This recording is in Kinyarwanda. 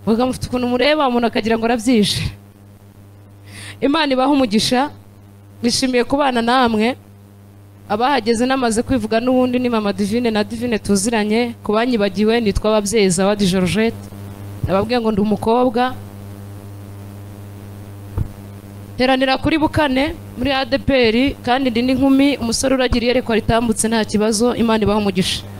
ukamufite ukuntu mureba umuntu akagira ngo arabyishe. Imana ibaha umugisha, nishimiye kubana namwe. Abahageze namaze kwivuga n'ubundi ni Mama Divine na Divine tuziranye. Kubanyibagiwe nitwa ababyeyi Zawadi Georgette, nababwiye ngo ndi umukobwa. Teranira kuri Bukane muri ADPR kandi ndi n'inkumi, umusore uragira iyerekwa ritambutse nta kibazo. Imana ibaha umugisha.